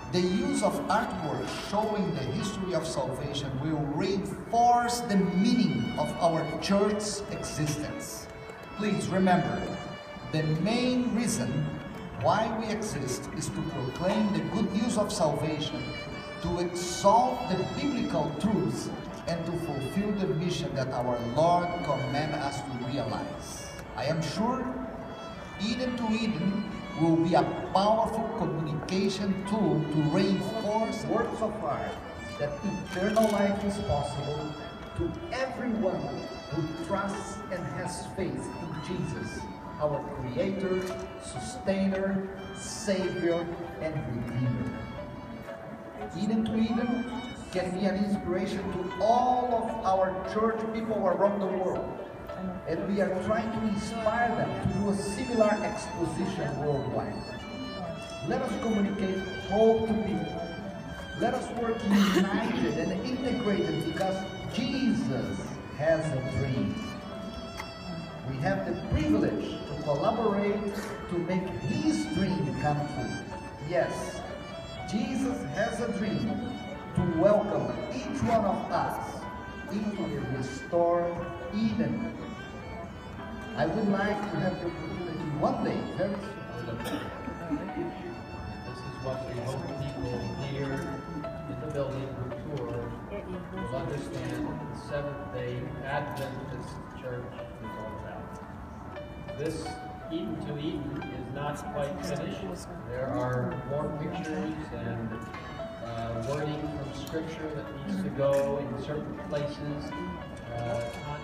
The use of artwork showing the history of salvation will reinforce the meaning of our church's existence. Please remember, the main reason why we exist is to proclaim the good news of salvation, to exalt the biblical truths, and to fulfill the mission that our Lord commands us to realize. I am sure Eden to Eden will be a powerful communication tool to reinforce works of art that eternal life is possible to everyone who trusts and has faith in Jesus, our Creator, Sustainer, Savior, and Redeemer. Eden to Eden can be an inspiration to all of our church people around the world. And we are trying to inspire them to do a similar exposition worldwide. Let us communicate hope to people. Let us work united and integrated because Jesus has a dream. We have the privilege to collaborate to make His dream come true. Yes, Jesus has a dream to welcome each one of us into the restored Eden. I would like to have the opportunity one day, very soon. This is what we hope people here in the building who tour will understand the Seventh-day Adventist Church is all about. This Eden to Eden is not quite finished. There are more pictures and wording from Scripture that needs to go in certain places. Tanya.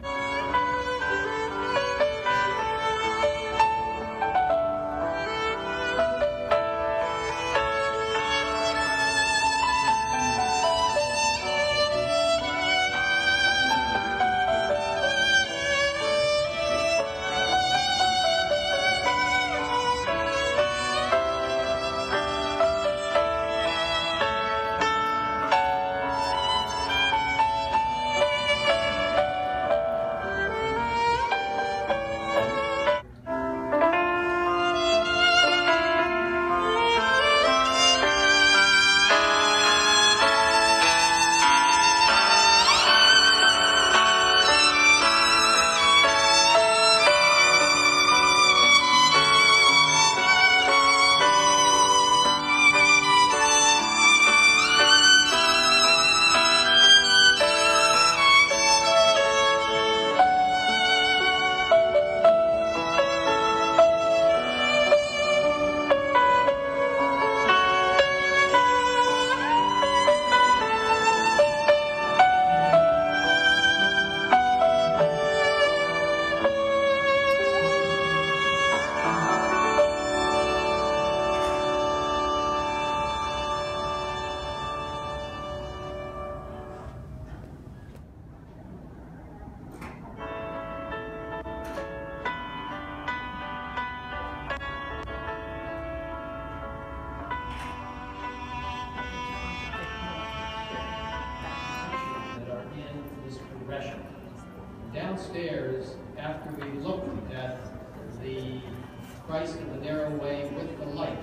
Downstairs, after we looked at the Christ of the Narrow Way with the Light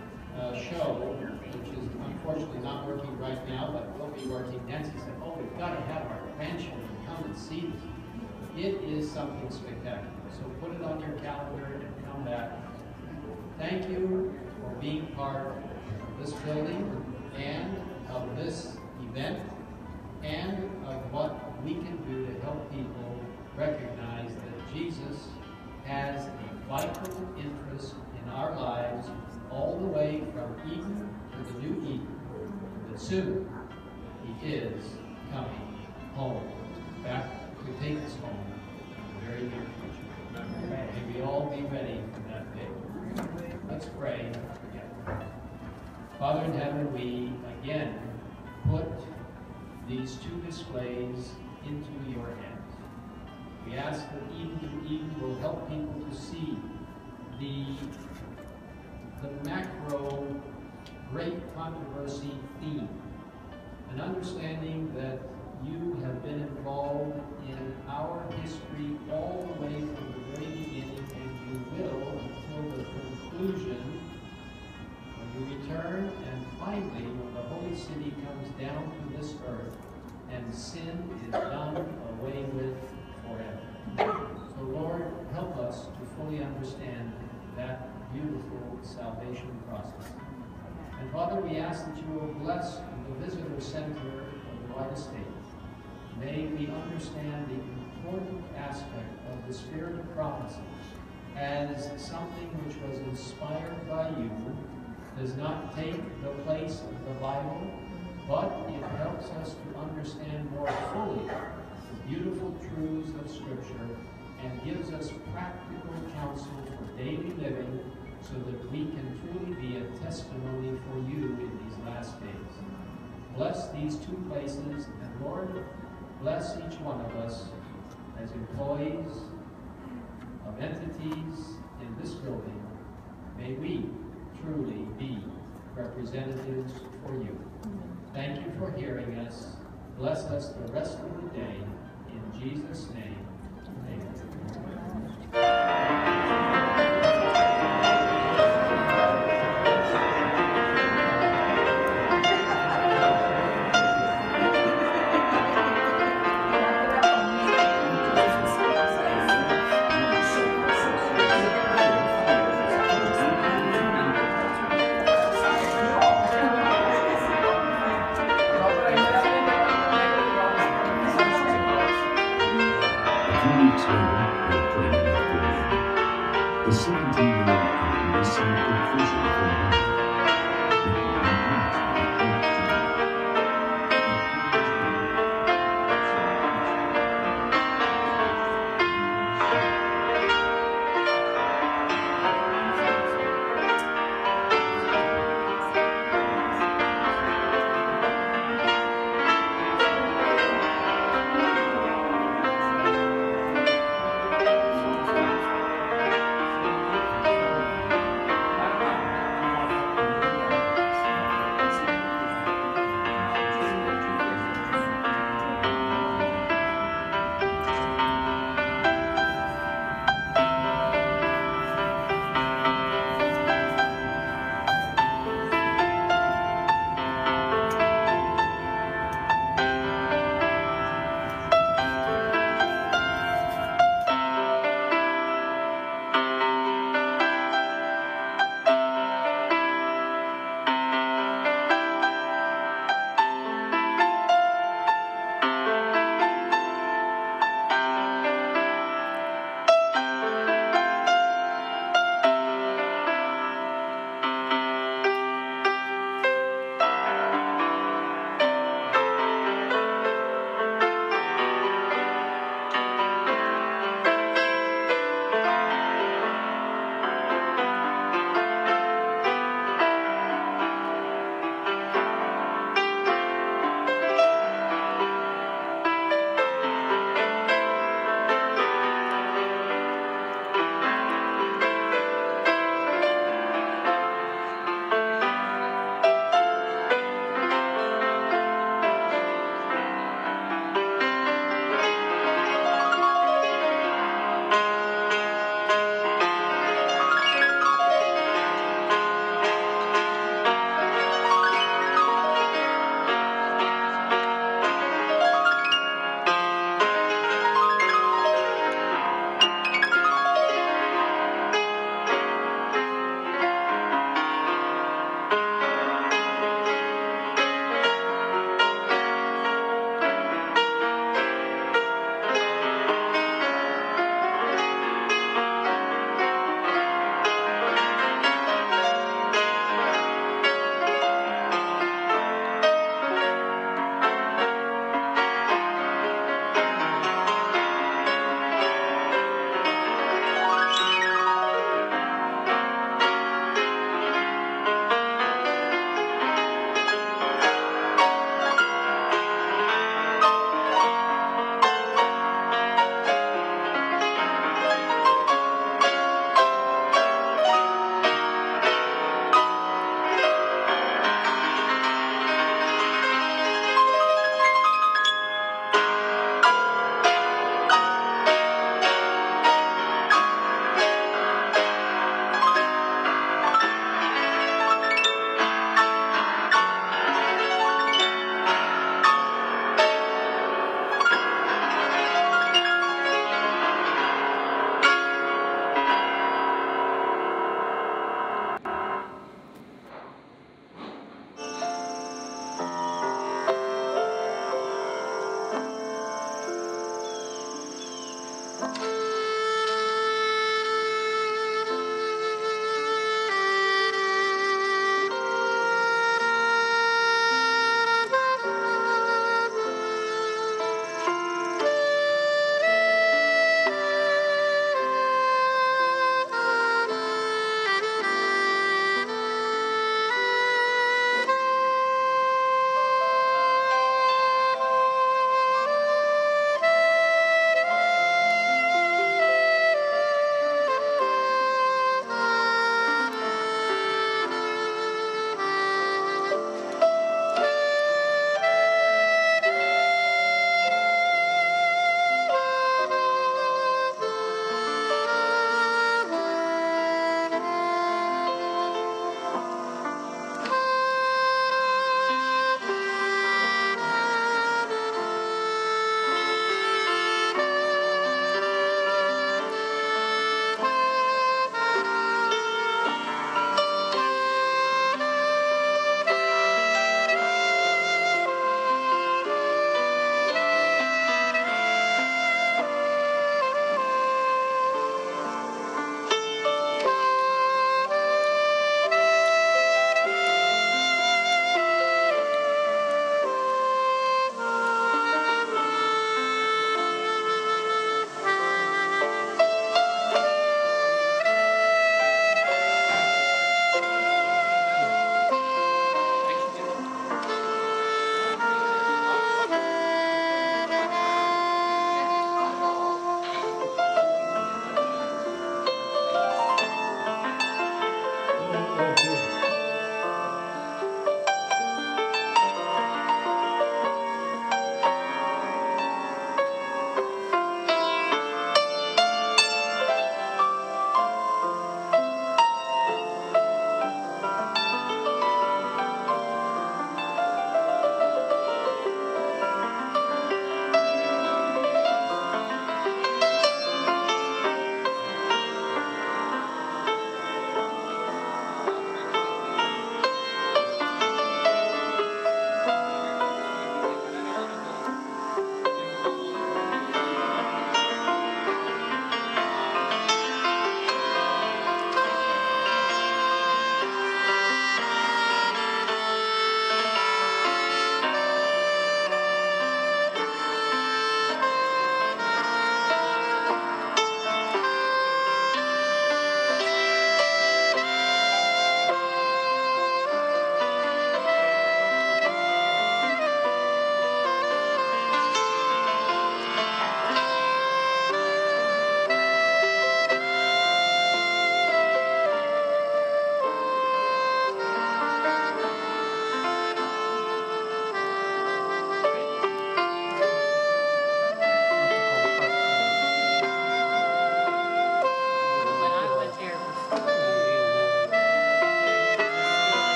show, which is unfortunately not working right now, but will be working. Nancy said, oh, we've got to have our grandchildren come and see this. It is something spectacular. So put it on your calendar and come back. Thank you for being part of this building and of this event and of what we can do to help people recognize that Jesus has a vital interest in our lives all the way from Eden to the new Eden. But soon, He is coming home, back to take us home in the very near future. May we all be ready for that day. Let's pray together. Father in heaven, we again put these two displays into your hands. We ask that Eden to Eden will help people to see the macro great controversy theme, an understanding that you have been involved in our history all the way from the very beginning, and you will until the conclusion, when you return, and finally, when the holy city comes down to this earth, and sin is done away with forever. So Lord, help us to fully understand that beautiful salvation process. And Father, we ask that you will bless the visitor center of the White Estate. May we understand the important aspect of the spirit of prophecy as something which was inspired by you, does not take the place of the Bible, but it helps us to understand more fully the beautiful truths of Scripture and gives us practical counsel for daily living so that we can truly be a testimony for you in these last days. Bless these two places, and Lord, bless each one of us as employees of entities in this building. May we truly be representatives for you. Thank you for hearing us. Bless us the rest of the day. In Jesus' name, amen.